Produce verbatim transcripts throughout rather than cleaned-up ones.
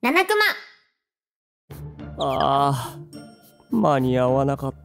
七熊。 あー、間に合わなかった。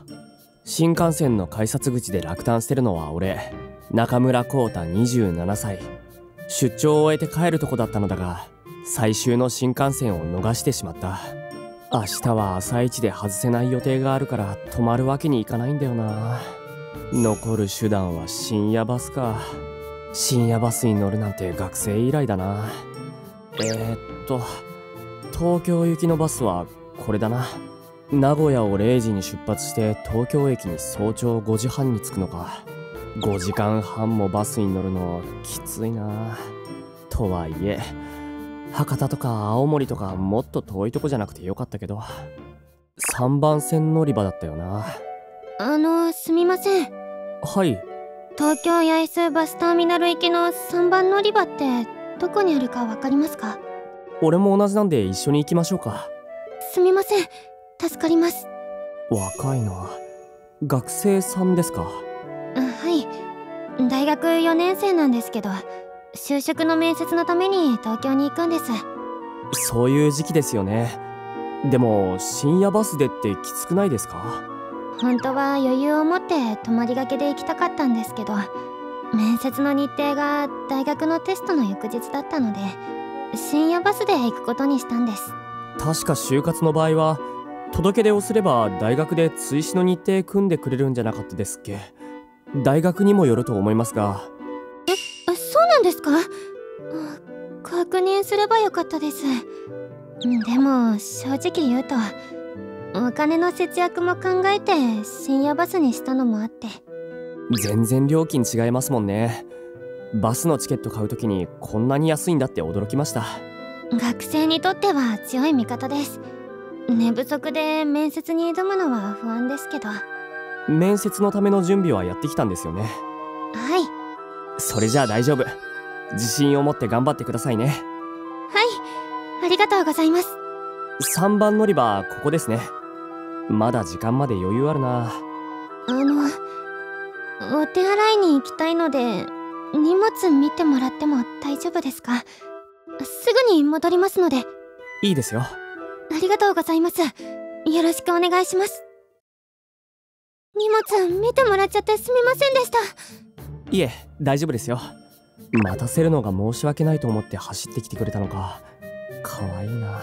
新幹線の改札口で落胆してるのは俺、中村浩太にじゅうななさい。出張を終えて帰るとこだったのだが、最終の新幹線を逃してしまった。明日は朝一で外せない予定があるから泊まるわけにいかないんだよな。残る手段は深夜バスか。深夜バスに乗るなんて学生以来だな。えーっと東京行きのバスはこれだな。名古屋をれいじに出発して東京駅に早朝ごじはんに着くのか。ごじかんはんもバスに乗るのきついな。とはいえ博多とか青森とかもっと遠いとこじゃなくてよかったけど、さんばん線乗り場だったよな。 あのすみません。 はい。 東京八重洲バスターミナル行きのさんばん乗り場ってどこにあるかわかりますか？ 俺も同じなんで一緒に行きましょうか。 すみません、助かります。 若いな。学生さんですか？ はい、大学よねん生なんですけど、就職の面接のために東京に行くんです。 そういう時期ですよね。でも深夜バスでってきつくないですか？ 本当は余裕を持って泊まりがけで行きたかったんですけど、面接の日程が大学のテストの翌日だったので深夜バスで行くことにしたんです。 確か就活の場合は届け出をすれば大学で追試の日程組んでくれるんじゃなかったですっけ？大学にもよると思いますが。 え、そうなんですか？確認すればよかったです。でも正直言うとお金の節約も考えて深夜バスにしたのもあって。 全然料金違いますもんね。バスのチケット買うときにこんなに安いんだって驚きました。 学生にとっては強い味方です。寝不足で面接に挑むのは不安ですけど。 面接のための準備はやってきたんですよね？ はい。 それじゃあ大丈夫。自信を持って頑張ってくださいね。 はい、ありがとうございます。 さんばん乗り場ここですね。まだ時間まで余裕あるな。 あのお手洗いに行きたいので荷物見てもらっても大丈夫ですか？すぐに戻りますので。 いいですよ。 ありがとうございます。よろしくお願いします。荷物見てもらっちゃってすみませんでした。 いえ、大丈夫ですよ。待たせるのが申し訳ないと思って走ってきてくれたのか。かわいいな。 あ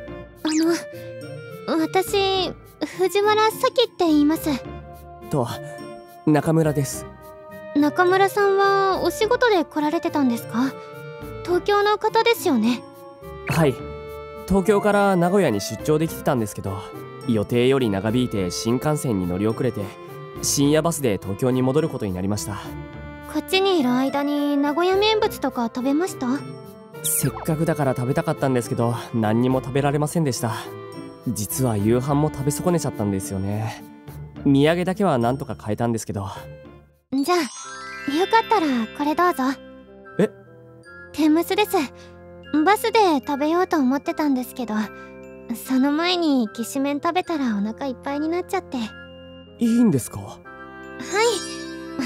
の私藤原咲って言います。 と中村です。 中村さんはお仕事で来られてたんですか？東京の方ですよね？ はい、東京から名古屋に出張できてたんですけど、予定より長引いて新幹線に乗り遅れて深夜バスで東京に戻ることになりました。 こっちにいる間に名古屋名物とか食べました？ せっかくだから食べたかったんですけど何にも食べられませんでした。実は夕飯も食べ損ねちゃったんですよね。土産だけはなんとか買えたんですけど。 じゃあよかったらこれどうぞ。 え？ 天むすです。バスで食べようと思ってたんですけど、その前にきしめん食べたらお腹いっぱいになっちゃって。 いいんですか？ はい、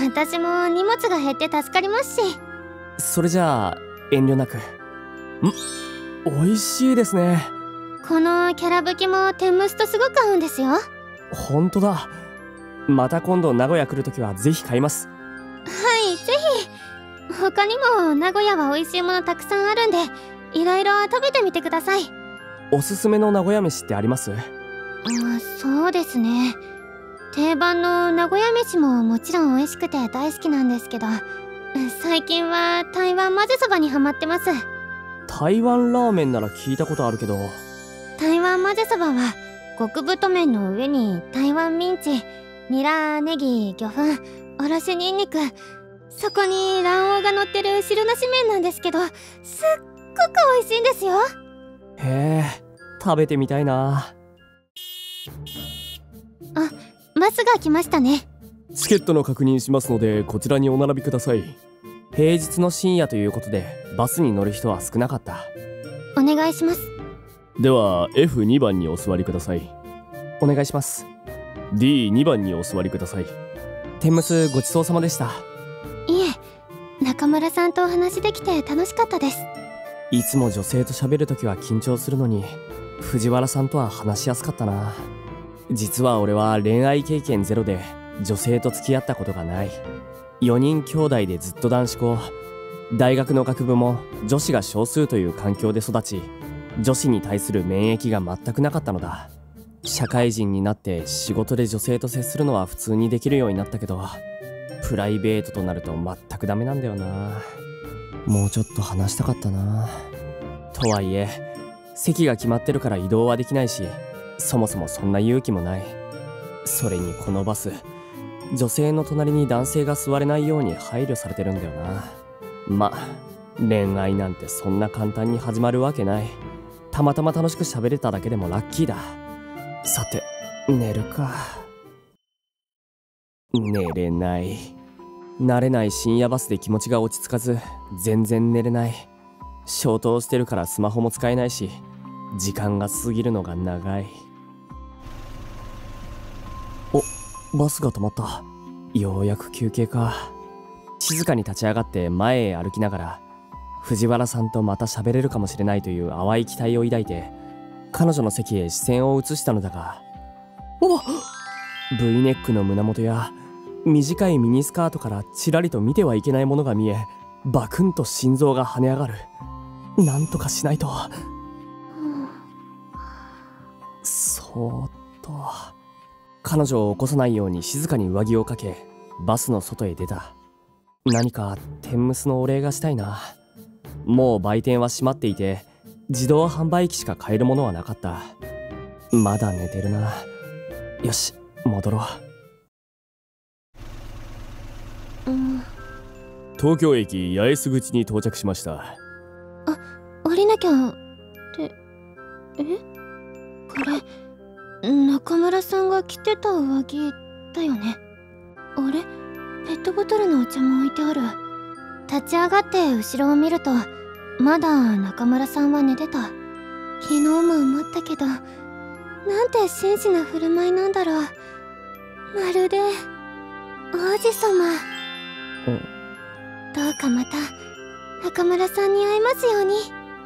私も荷物が減って助かりますし。 それじゃあ遠慮なく。ん？美味しいですね。 このキャラぶきも天むすとすごく合うんですよ。 ほんとだ。また今度名古屋来るときはぜひ買います。 はい、ぜひ。他にも名古屋は美味しいものたくさんあるんでいろいろ食べてみてください。 おすすめの名古屋飯ってあります？ あ、そうですね。定番の名古屋飯ももちろん美味しくて大好きなんですけど、最近は台湾混ぜそばにハマってます。 台湾ラーメンなら聞いたことあるけど。 台湾混ぜそばは極太麺の上に台湾ミンチ、ニラ、ネギ、魚粉、おろしニンニク、そこに卵黄が乗ってる汁なし麺なんですけど、すっごく美味しいんですよ。 へえ、食べてみたいな。 あ、バスが来ましたね。 チケットの確認しますのでこちらにお並びください。平日の深夜ということでバスに乗る人は少なかった。 お願いします。 では エフに 番にお座りください。お願いします。 ディーに 番にお座りください。天むすごちそうさまでした。 いえ、中村さんとお話できて楽しかったです。 いつも女性と喋るときは緊張するのに、藤原さんとは話しやすかったな。実は俺は恋愛経験ゼロで女性と付き合ったことがない。よにん兄弟でずっと男子校。大学の学部も女子が少数という環境で育ち、女子に対する免疫が全くなかったのだ。社会人になって仕事で女性と接するのは普通にできるようになったけど、プライベートとなると全くダメなんだよな。もうちょっと話したかったな。とはいえ席が決まってるから移動はできないし、そもそもそんな勇気もない。それにこのバス、女性の隣に男性が座れないように配慮されてるんだよな。ま、恋愛なんてそんな簡単に始まるわけない。たまたま楽しく喋れただけでもラッキーだ。さて、寝るか。寝れない。慣れない深夜バスで気持ちが落ち着かず、全然寝れない。消灯してるからスマホも使えないし、時間が過ぎるのが長い。お、バスが止まった。ようやく休憩か。静かに立ち上がって前へ歩きながら、藤原さんとまた喋れるかもしれないという淡い期待を抱いて、彼女の席へ視線を移したのだが、おっ V ネックの胸元や短いミニスカートからちらりと見てはいけないものが見え、バクンと心臓が跳ね上がる。なんとかしないと。そーっと彼女を起こさないように静かに上着をかけ、バスの外へ出た。何か天むすのお礼がしたいな。もう売店は閉まっていて、自動販売機しか買えるものはなかった。まだ寝てるな。よし、戻ろう。うん、 東京駅八重洲口に到着しました。 あ、降りなきゃ。ってえこれ中村さんが着てた上着だよね。あれ、ペットボトルのお茶も置いてある。立ち上がって後ろを見ると、まだ中村さんは寝てた。昨日も思ったけど、なんて真摯な振る舞いなんだろう。まるで王子様。どうかまた中村さんに会えますように。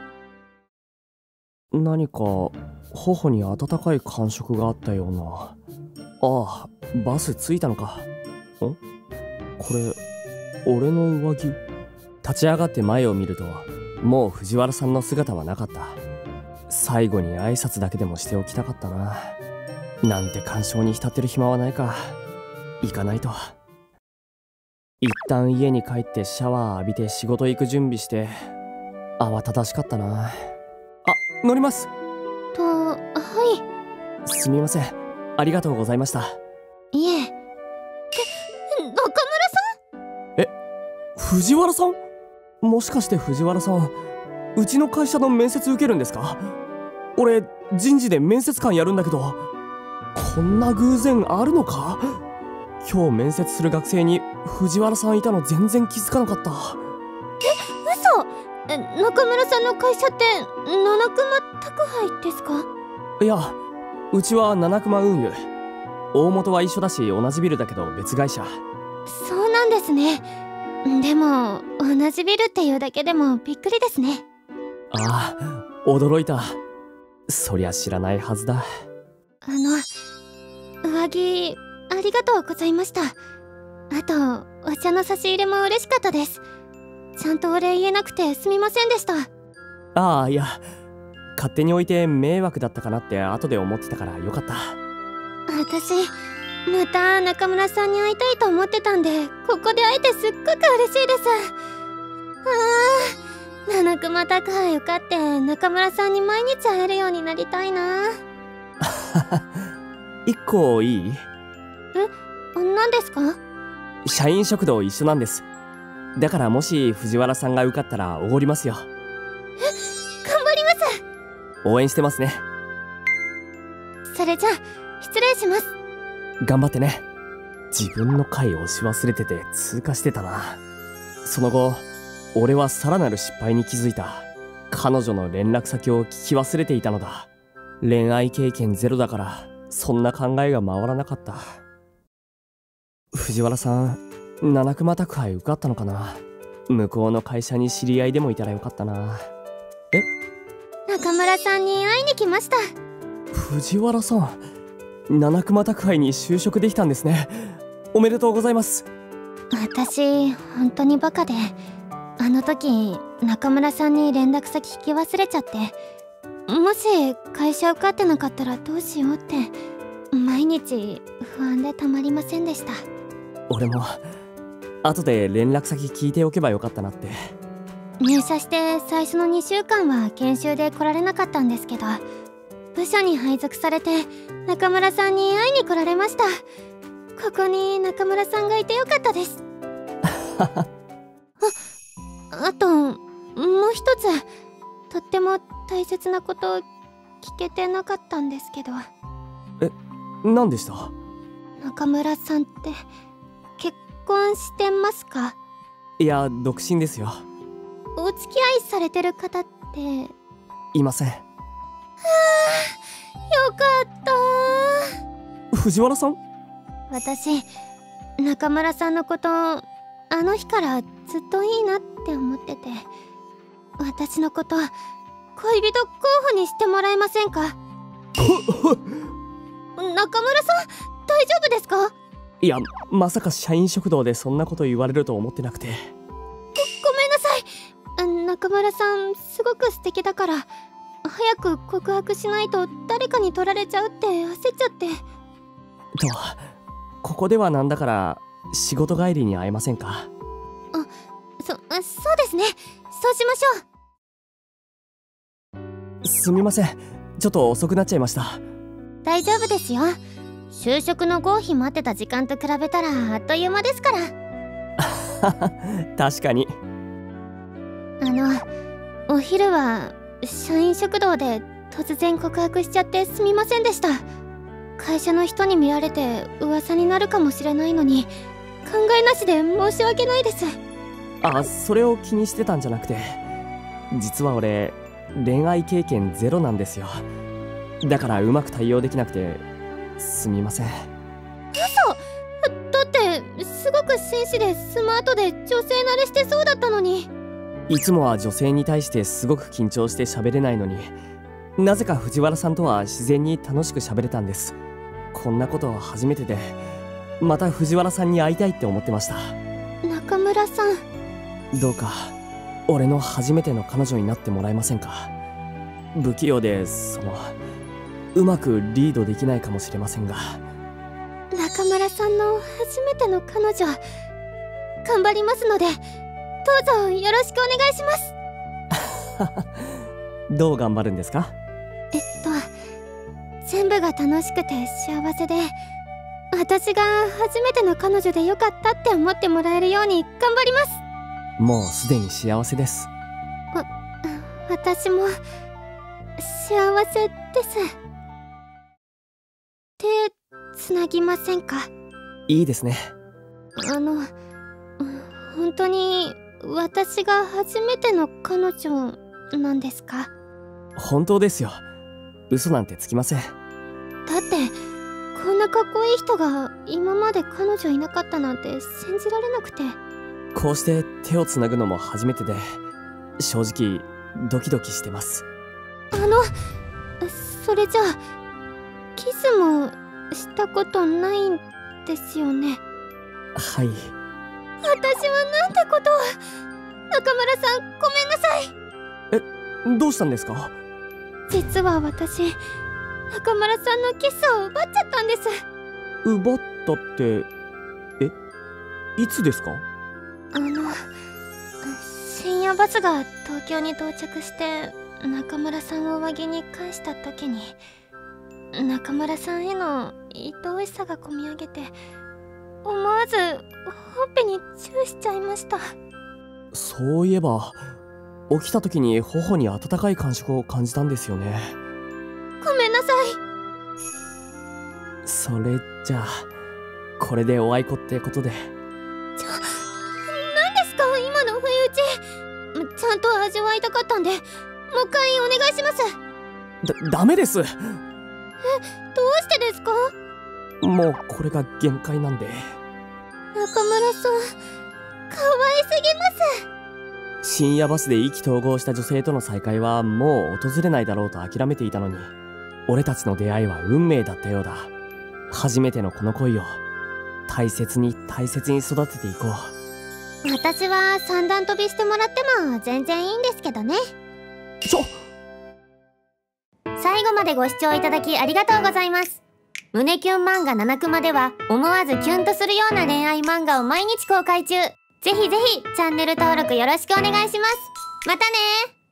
何か頬に温かい感触があったような。ああ、バス着いたのか。んこれ俺の上着。立ち上がって前を見ると、もう藤原さんの姿はなかった。最後に挨拶だけでもしておきたかったな。なんて感傷に浸ってる暇はないか。行かないと。一旦家に帰ってシャワー浴びて仕事行く準備して、慌ただしかったな。あ、乗ります。 と、はい。 すみません、ありがとうございました。 いえ。け、中村さん？え、藤原さん？もしかして藤原さん、うちの会社の面接受けるんですか？俺、人事で面接官やるんだけど、こんな偶然あるのか？今日面接する学生に藤原さんいたの全然気づかなかった。 え、嘘！え、中村さんの会社って七熊宅配ですか？ いや、うちは七熊運輸。大元は一緒だし同じビルだけど別会社。 そうなんですね。でも同じビルっていうだけでもびっくりですね。 ああ、驚いた。そりゃ知らないはずだ。 あの、上着ありがとうございました。あとお茶の差し入れも嬉しかったです。ちゃんとお礼言えなくてすみませんでした。 ああ、いや、勝手に置いて迷惑だったかなって後で思ってたからよかった。 私また中村さんに会いたいと思ってたんで、ここで会えてすっごく嬉しいです。あー、七熊宅配受かって中村さんに毎日会えるようになりたいな。 一個いい？ え、何ですか？ 社員食堂一緒なんです。だからもし藤原さんが受かったらおごりますよ。 え、頑張ります。 応援してますね。 それじゃあ失礼します。 頑張ってね。自分の回押し忘れてて通過してたな。その後俺はさらなる失敗に気づいた。彼女の連絡先を聞き忘れていたのだ。恋愛経験ゼロだからそんな考えが回らなかった。藤原さん、七熊宅配受かったのかな。向こうの会社に知り合いでもいたらよかったな。 え？ 中村さんに会いに来ました。 藤原さん、七熊宅配に就職できたんですね。おめでとうございます。 私本当にバカで、あの時中村さんに連絡先引き忘れちゃって、もし会社受かってなかったらどうしようって毎日不安でたまりませんでした。 俺も後で連絡先聞いておけばよかったなって。 入社して最初のにしゅうかんは研修で来られなかったんですけど、部署に配属されて中村さんに会いに来られました。ここに中村さんがいてよかったです。あ, あともう一つ、とっても大切なこと聞けてなかったんですけど。 え、何でした？ 中村さんって結婚してますか？ いや、独身ですよ。 お付き合いされてる方っていません。はあ、よかった。 藤原さん？ 私中村さんのことあの日からずっといいなって思ってて、私のこと恋人候補にしてもらえませんか？中村さん大丈夫ですか？ いや、まさか社員食堂でそんなこと言われると思ってなくて。 ご、ごめんなさい。中村さんすごく素敵だから、早く告白しないと誰かに取られちゃうって焦っちゃって。 と、ここではなんだから仕事帰りに会えませんか？ あ、そ、そうですね。そうしましょう。すみません、ちょっと遅くなっちゃいました。 大丈夫ですよ。就職の合否待ってた時間と比べたらあっという間ですから。 確かに。 あの、お昼は社員食堂で突然告白しちゃってすみませんでした。会社の人に見られて噂になるかもしれないのに、考えなしで申し訳ないです。 あ、それを気にしてたんじゃなくて、実は俺恋愛経験ゼロなんですよ。だからうまく対応できなくてすみません。 嘘！だってすごく紳士でスマートで女性慣れしてそうだったのに。 いつもは女性に対してすごく緊張して喋れないのに、なぜか藤原さんとは自然に楽しく喋れたんです。こんなことは初めてで、また藤原さんに会いたいって思ってました。 中村さん、 どうか俺の初めての彼女になってもらえませんか？不器用でそのうまくリードできないかもしれませんが。 中村さんの初めての彼女、頑張りますのでどうぞよろしくお願いします。 どう頑張るんですか？ えっと全部が楽しくて幸せで、私が初めての彼女でよかったって思ってもらえるように頑張ります。 もうすでに幸せです。 わ、私も幸せです。手つなぎませんか？ いいですね。 あの、本当に私が初めての彼女なんですか？ 本当ですよ。嘘なんてつきません。 だってこんなかっこいい人が今まで彼女いなかったなんて信じられなくて。 こうして手をつなぐのも初めてで、正直ドキドキしてます。 あの、それじゃあキスもしたことないんですよね？ はい。 私はなんてことを。中村さんごめんなさい。 え、どうしたんですか？ 実は私中村さんのキスを奪っちゃったんです。 奪ったって、え、いつですか？ あの、深夜バスが東京に到着して中村さんを上着に返した時に、中村さんへの愛おしさがこみ上げて、思わずほっぺにチューしちゃいました。 そういえば起きた時に頬に温かい感触を感じたんですよね。 ごめんなさい。 それじゃあこれでおあいこってことで。 ちょ、何ですか今の不意打ち。ちゃんと味わいたかったんでもう一回お願いします。 だ、ダメです。え、 どうしてですか？ もうこれが限界なんで。 中村さん可愛すぎます。 深夜バスで意気投合した女性との再会はもう訪れないだろうと諦めていたのに、俺たちの出会いは運命だったようだ。初めてのこの恋を大切に大切に育てていこう。 私は三段跳びしてもらっても全然いいんですけどね。 ちょ最後までご視聴いただきありがとうございます。胸キュン漫画ななクマでは思わずキュンとするような恋愛漫画を毎日公開中。ぜひぜひチャンネル登録よろしくお願いします。またねー。